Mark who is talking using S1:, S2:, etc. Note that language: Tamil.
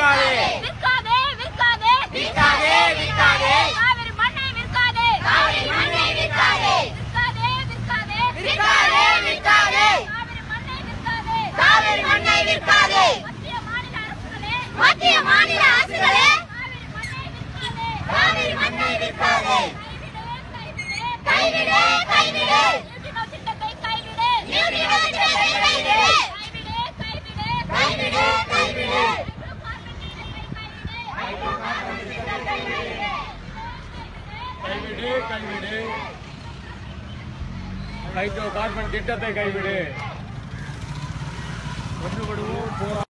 S1: விற்காதே
S2: விற்காதே விற்காதே
S1: விற்காதே விற்காதே
S2: காவிரி மண்ணை விற்காதே
S1: காவிரி மண்ணை விற்காதே
S2: விற்காதே விற்காதே
S1: விற்காதே விற்காதே
S2: காவிரி மண்ணை விற்காதே
S1: காவிரி மண்ணை விற்காதே
S2: மத்திய மாநில அரசுகளே
S1: காவிரி மண்ணை விற்காதே கைவிடு கைவிடு
S2: திட்டத்தை கைவிடு
S1: நியூட்ரினோ திட்டத்தை கைவிடு கைவிடு கைவிடு கைவிடு கைவிடு ஹைட்ரோ கார்பன் திட்டத்தை கைவிடு ஒன்றுபடுவோம் போராட்டம்